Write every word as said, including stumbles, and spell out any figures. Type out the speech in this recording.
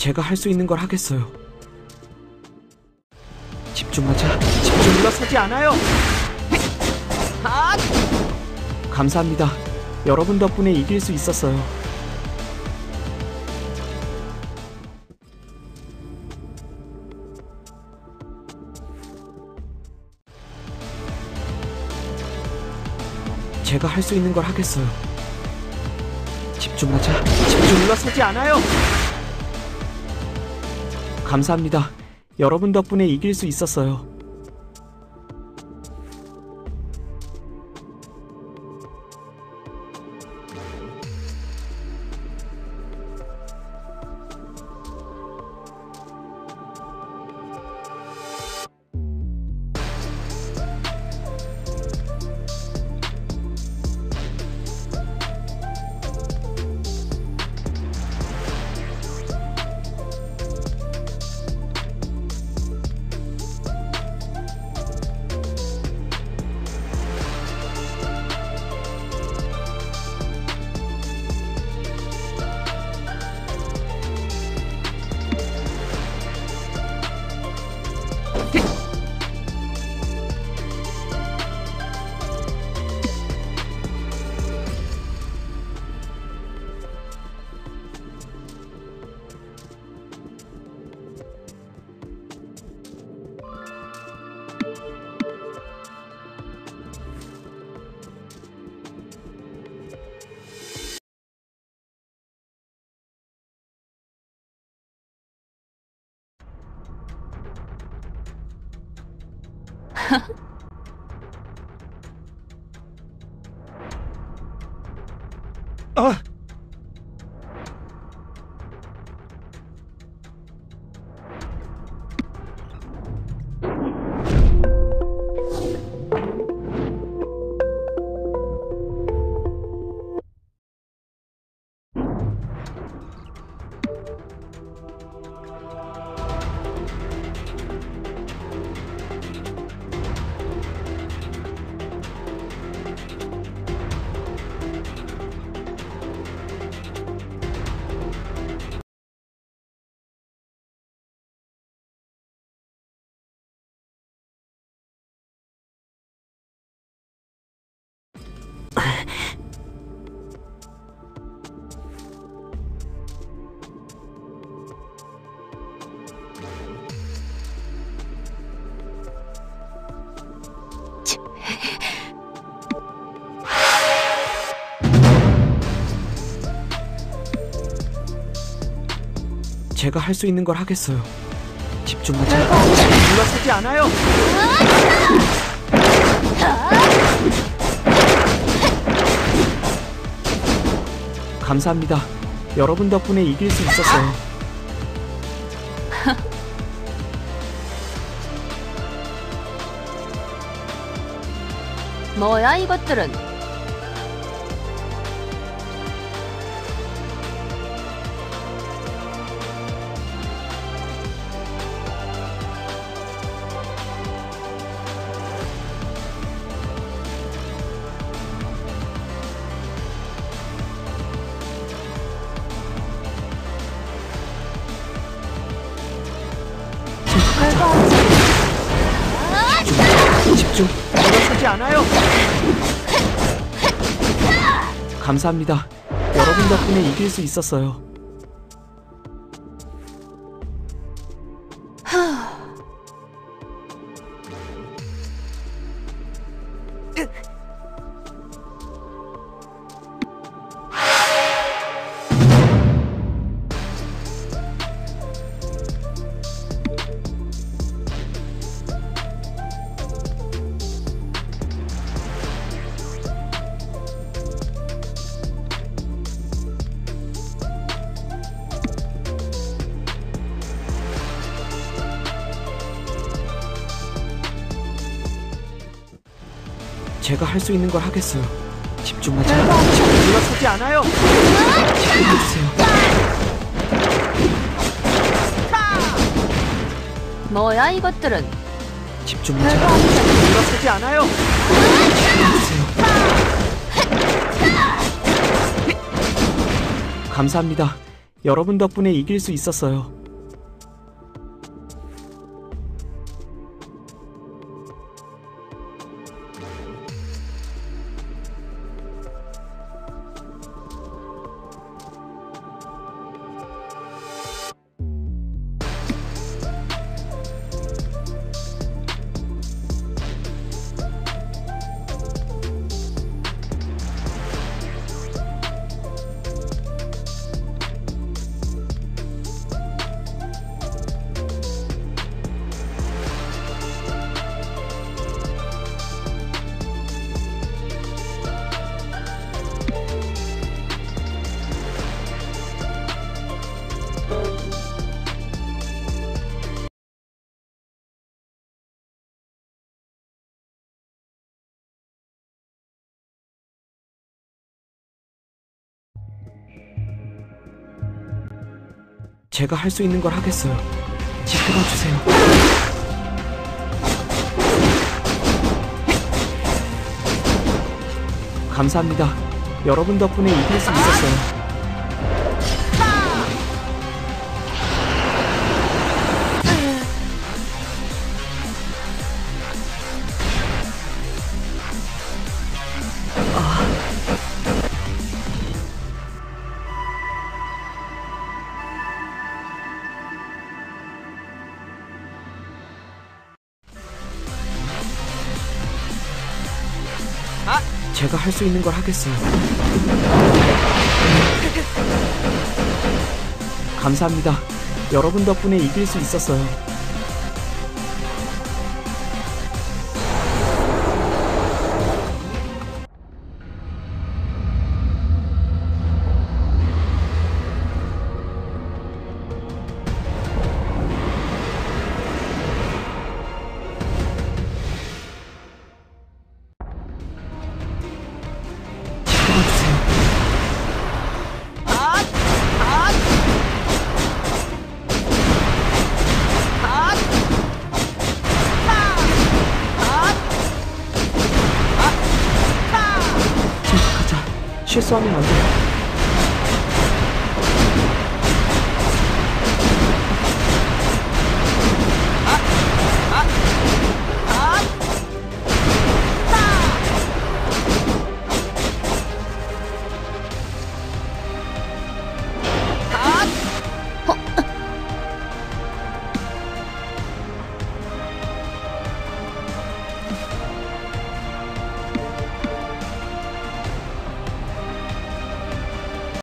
제가 할 수 있는 걸 하겠어요. 집중하자. 집중. 물러서지 않아요. 아! 감사합니다. 여러분 덕분에 이길 수 있었어요. 제가 할 수 있는 걸 하겠어요. 집중하자. 집중. 물러서지 않아요. 감사합니다. 여러분 덕분에 이길 수 있었어요. 아! 제가 할 수 있는 걸 하겠어요. 집중하자. 물러서지 않아요. 감사합니다. 여러분 덕분에 이길 수 있었어요. 뭐야 이것들은? 집중. 물러서지 않아요. 감사합니다. 여러분 덕분에 이길 수 있었어요. 제가 할 수 있는 걸 하겠어요. 집중하자. 물러서지 않아요. 집중해주세요. 뭐야 이것들은? 집중하자. 물러서지 않아요. 집중해주세요. 감사합니다. 여러분 덕분에 이길 수 있었어요. 제가 할 수 있는 걸 하겠어요. 지켜봐 주세요. 감사합니다. 여러분 덕분에 이길 수 있었어요. 제가 할 수 있는 걸 하겠어요. 감사합니다. 여러분 덕분에 이길 수 있었어요. 실수하면 안 돼요.